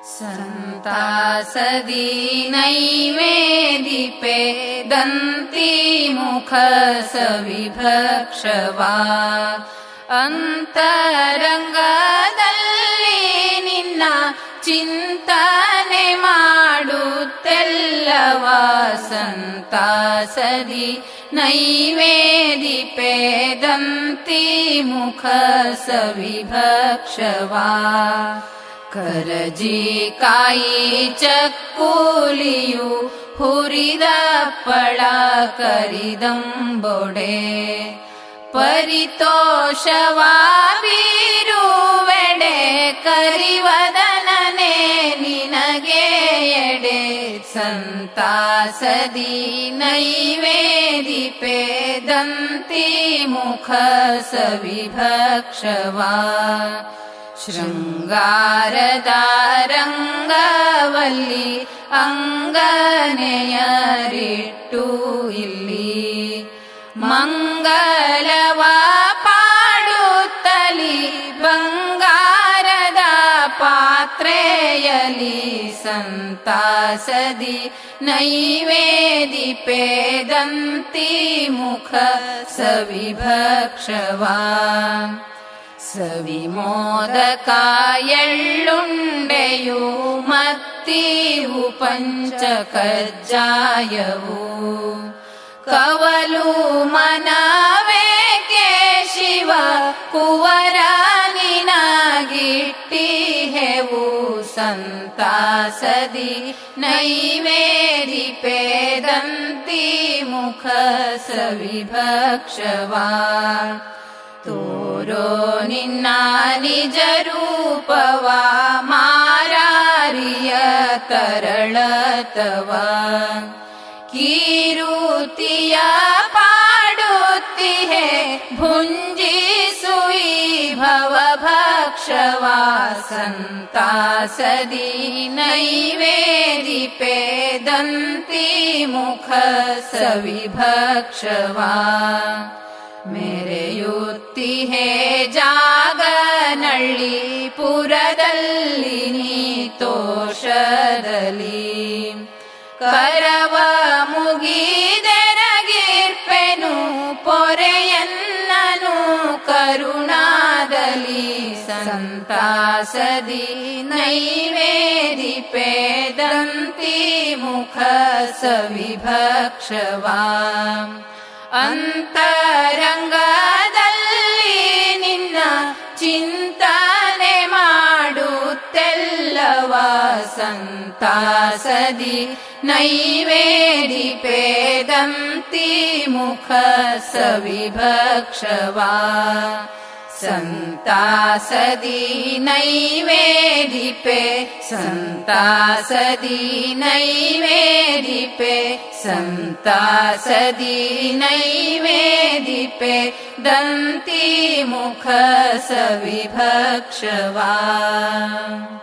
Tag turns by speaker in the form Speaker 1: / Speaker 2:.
Speaker 1: संतासदी नैवेदिपे दन्ति मुख सविभक्षवा ಅಂತರಂಗದಲ್ಲಿ ನಿನ್ನ ಚಿಂತನೆ ಮಾಡುತ್ತೆಲ್ಲವ ಸಂತಾಸದಿ ನೈವೇದಿಪೆ ದಂತಿ ಮುಖ ಸವಿಭಕ್ಷವಾ ಕರಜಿ ಕಾಯಿ ಚಕ್ಕುಲಿಯು ಹುರಿದಪ್ಪಳ ಕರಿದಂಬೊಡೆ ಪರಿತೋಷವಾ ಬೀರುವೆಡೆ ಕರಿವದನನೆ ನಿನಗೆ ಎಡೆ ಸಂತಾಸದಿ ನೈವೇದಿಪೆ ದಂತಿ ಮುಖ ಸವಿಭಕ್ಷವಾ ಶೃಂಗಾರದ ರಂಗವಲ್ಲಿ ಅಂಗನೆಯರಿಟ್ಟು ಇಲ್ಲಿ ಮಂಗಲವ ಪಾಡುತ್ತಲಿ ಬಂಗಾರದ ಪಾತ್ರೆಯಲಿ ಸಂತಾಸದಿ ನೈವೇದಿಪೆ ದಂತಿ ಮುಖ ಸವಿಭಕ್ಷವಾ ಸವಿಮೋದಕ ಎಳ್ಳುಂಡೆಯು ಮತ್ತಿವು ಪಂಚಕಜ್ಜಾಯವು ಕವಲು ಮನವೇಕೆ ಶಿವ ಕುವರ ನಿನಗಿಟ್ಟಿಹೆವು ಸಂತಾಸದಿ ನೈವೇದಿಪೆ ದಂತಿ ಮುಖ ಸವಿಭಕ್ಷವಾ ತೋರೋ ನಿನ್ನ ನಿಜ ರೂಪವ ಮಾರಾರಿಯ ತರಳತವ ಕೀರುತಿಯ ಪಾಡುತ್ತಿಹೆ ಭುಂಜಿಸುಯಿ ಭವಭಕ್ಷವಾ ಸಂತಾಸದಿ ನೈವೇದಿಪೆ ದಂತಿ ಮುಖ ಸವಿಭಕ್ಷವಾ ಮೆರೆಯುತ್ತಿಹೆ ಜಾಗನಳ್ಳಿ ಪುರದಲ್ಲಿ ನೀ ತೋಷದಲ್ಲಿ ಕರವ ಮುಗಿದೆರಗಿರ್ಪೆನು ಪೊರೆಯನ್ನನು ಕರುಣಾದಲಿ ಸಂತಾಸದಿ ನೈವೇದಿಪೆ ದಂತಿ ಮುಖ ಸವಿಭಕ್ಷವಾ ಅಂತರಂಗದಲ್ಲಿ ನಿನ್ನ ಚಿಂತನೆ ಮಾಡುತ್ತೆಲ್ಲವ ಸಂತಾಸದಿ ನೈವೇದಿಪೆ ದಂತಿ ಮುಖ ಸವಿಭಕ್ಷವಾ ಸಂತಾಸದಿ ನೈವೇದಿಪೆ ಸಂತಾಸದಿ ನೈವೇದಿಪೆ ಸಂತಾಸದಿ ನೈವೇದಿಪೆ ದಂತಿ ಮುಖ ಸವಿಭಕ್ಷವಾ